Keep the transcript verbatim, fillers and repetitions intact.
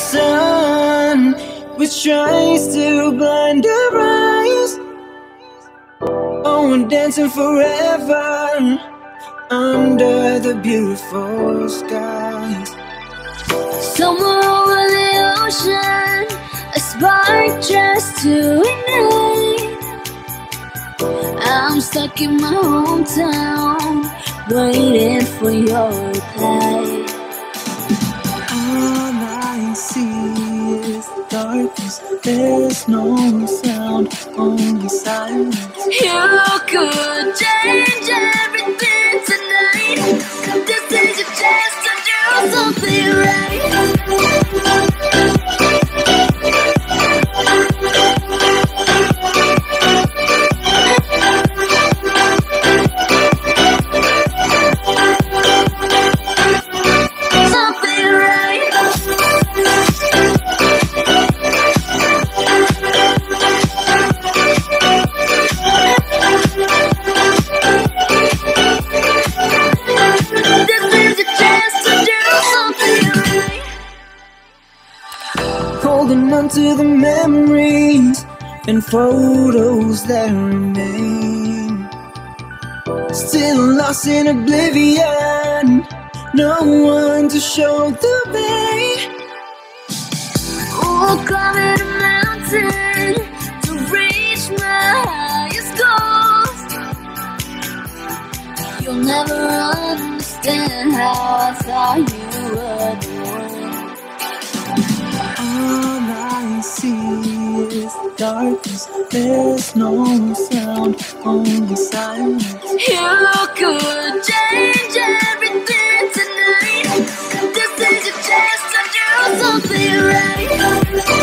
sun, which tries to blind our eyes. Oh, we're dancing forever under the beautiful skies. Somewhere over the ocean, a spark just to ignite. I'm stuck in my hometown, waiting for your reply. All I see is darkness, there's no sound, only silence. You could change everything tonight. This is your chance to do something right. Holding on to the memories and photos that remain. Still lost in oblivion, no one to show the way. Oh, climbing a mountain to reach my highest goals. You'll never understand how I thought you were the one. All I see is darkness, there's no sound, only silence. You could change everything tonight. This is your chance to do something right.